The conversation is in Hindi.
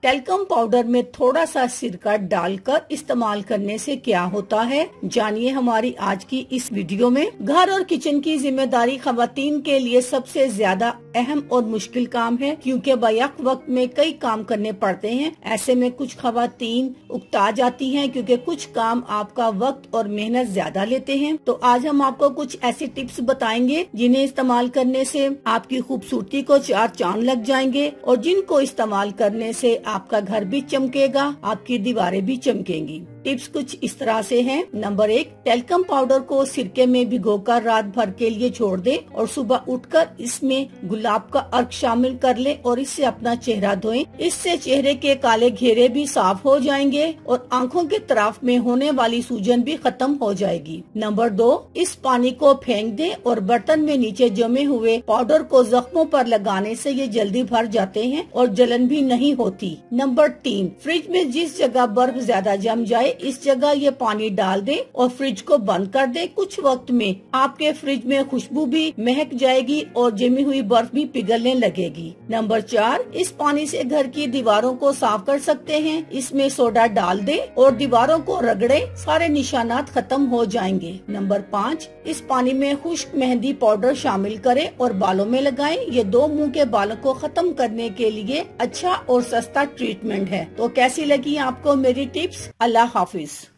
टेल्कम पाउडर में थोड़ा सा सिरका डालकर इस्तेमाल करने से क्या होता है, जानिए हमारी आज की इस वीडियो में। घर और किचन की जिम्मेदारी खवातीन के लिए सबसे ज्यादा अहम और मुश्किल काम है, क्योंकि बैक वक्त में कई काम करने पड़ते हैं। ऐसे में कुछ खवातीन उकता जाती हैं, क्योंकि कुछ काम आपका वक्त और मेहनत ज्यादा लेते हैं। तो आज हम आपको कुछ ऐसी टिप्स बताएंगे जिन्हें इस्तेमाल करने से आपकी खूबसूरती को चार चांद लग जाएंगे, और जिनको इस्तेमाल करने से आपका घर भी चमकेगा, आपकी दीवारें भी चमकेंगी। टिप्स कुछ इस तरह से हैं। नंबर 1, टेल्कम पाउडर को सिरके में भिगोकर रात भर के लिए छोड़ दें और सुबह उठकर इसमें गुलाब का अर्क शामिल कर लें और इससे अपना चेहरा धोएं। इससे चेहरे के काले घेरे भी साफ हो जाएंगे और आंखों के तरफ में होने वाली सूजन भी खत्म हो जाएगी। नंबर 2, इस पानी को फेंक दें और बर्तन में नीचे जमे हुए पाउडर को जख्मों पर लगाने से ये जल्दी भर जाते हैं और जलन भी नहीं होती। नंबर 3, फ्रिज में जिस जगह बर्फ ज्यादा जम जाए इस जगह ये पानी डाल दें और फ्रिज को बंद कर दें। कुछ वक्त में आपके फ्रिज में खुशबू भी महक जाएगी और जमी हुई बर्फ भी पिघलने लगेगी। नंबर 4, इस पानी से घर की दीवारों को साफ कर सकते हैं। इसमें सोडा डाल दें और दीवारों को रगड़े, सारे निशानात खत्म हो जाएंगे। नंबर 5, इस पानी में खुश्क मेहंदी पाउडर शामिल करें और बालों में लगाएं। ये 2 मुंह के बालों को खत्म करने के लिए अच्छा और सस्ता ट्रीटमेंट है। तो कैसी लगी आपको मेरी टिप्स? अल्लाह हाफिज।